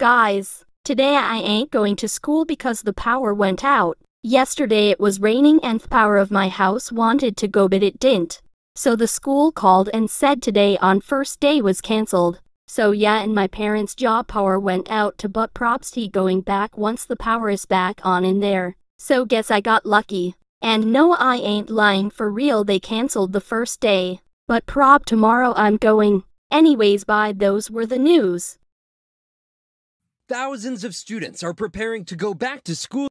Guys, today I ain't going to school because the power went out. Yesterday it was raining and the power of my house wanted to go but it didn't. So the school called and said today on first day was cancelled. So yeah, and my parents' job power went out to but props to going back once the power is back on in there. So guess I got lucky. And no, I ain't lying, for real, they cancelled the first day. But prob tomorrow I'm going. Anyways, bye, those were the news. Thousands of students are preparing to go back to school.